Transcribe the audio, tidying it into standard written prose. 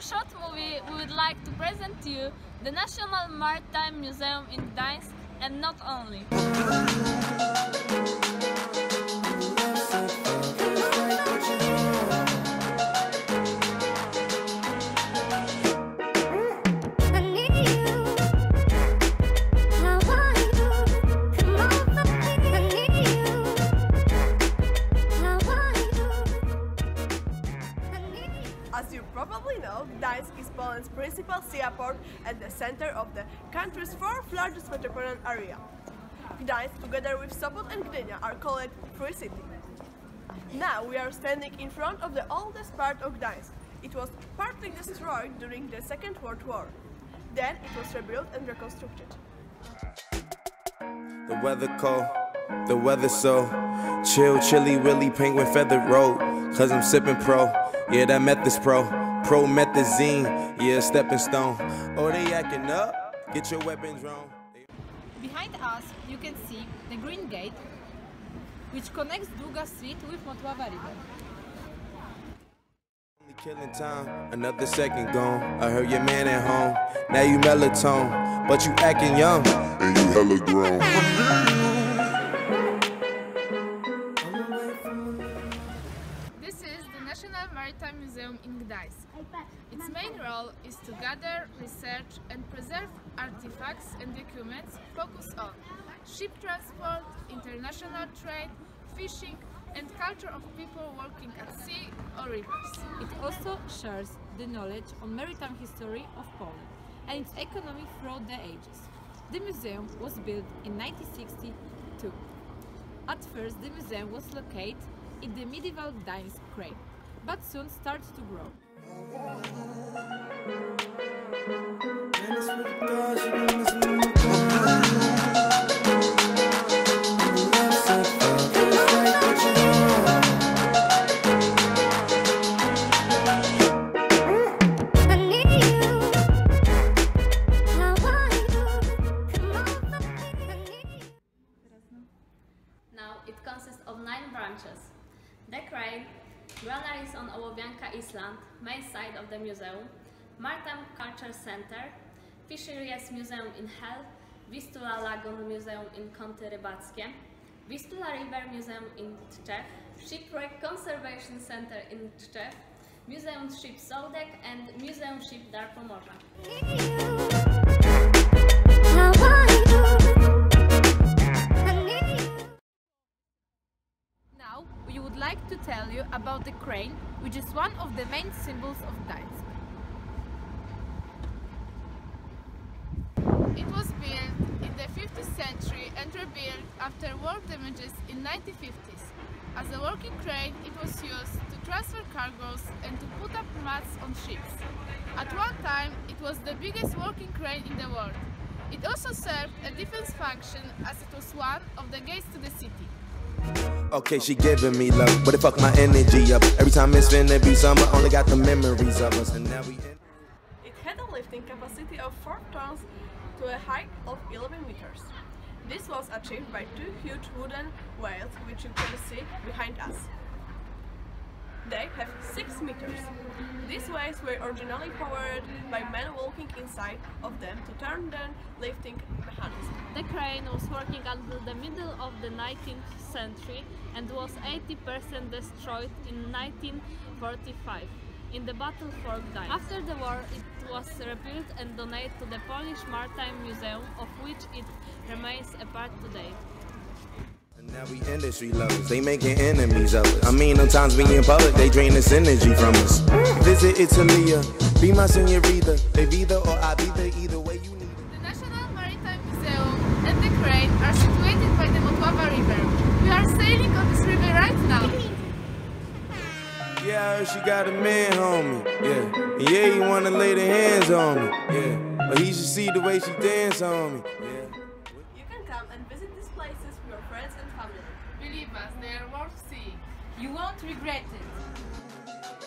short movie, we would like to present to you the National Maritime Museum in Gdańsk, and not only. As you probably know, Gdańsk is Poland's principal seaport and the center of the country's fourth largest metropolitan area. Gdańsk, together with Sopot and Gdynia, are called Free City. Now we are standing in front of the oldest part of Gdańsk. It was partly destroyed during the Second World War. Then it was rebuilt and reconstructed. The weather cold, the weather so chill, chilly, willy, penguin feathered road. Cause I'm sipping pro, yeah, that meth is promethazine, yeah, stepping stone. Oh, they acting up, get your weapons wrong. Behind us, you can see the Green Gate, which connects Długa Street with Motława River. Only killing time, another second gone. I heard your man at home, now you melatonin, but you acting young, and you hella grown. This is the National Maritime Museum in Gdańsk. Its main role is to gather, research and preserve artifacts and documents focused on ship transport, international trade, fishing and culture of people working at sea or rivers. It also shares the knowledge on maritime history of Poland and its economy throughout the ages. The museum was built in 1962. At first, the museum was located in the medieval Gdańsk crane, but soon started to grow. Now it consists of 9 branches. The crane, granaries on Ołowianka Island, main side of the museum, Maritime Culture Center, Fisheries Museum in Hel, Vistula Lagoon Museum in Kąty Rybackie, Vistula River Museum in Tczew, Shipwreck Conservation Center in Tczew, Museum Ship Sołdek and Museum Ship Dar Pomorza. Now, we would like to tell you about the crane, which is one of the main symbols of Gdańsk. It was built in the 15th century and rebuilt after war damages in 1950s. As a working crane, it was used to transfer cargoes and to put up mats on ships. At one time, it was the biggest working crane in the world. It also served a defense function as it was one of the gates to the city. Okay, she giving me love, but it fuck my energy up. Every time it's finna be summer, only got the memories of us, and now we in. It had a lifting capacity of 4 tons to a height of 11 meters. This was achieved by 2 huge wooden whales, which you can see behind us. They have 6 meters. These whales were originally powered by men walking inside of them to turn the lifting mechanism. The crane was working until the middle of the 19th century and was 80% destroyed in 1945 in the battle for Gdańsk. After the war, it was rebuilt and donated to the Polish Maritime Museum, of which it remains a part today. And now we industry lovers, they making enemies of us. I mean, sometimes we in public, they drain this energy from us. Visit Italia, be my señorita, Evita or Ibiza, either way you need it. The National Maritime Museum and the crane are situated by the Motława River. We are sailing on this river right now. Yeah, I heard she got a man, homie. Yeah, yeah, he wanna lay the hands on me. Yeah, but he should see the way she dance on me. Yeah. You can come and visit these places with your friends and family. Believe us, they are worth seeing. You won't regret it.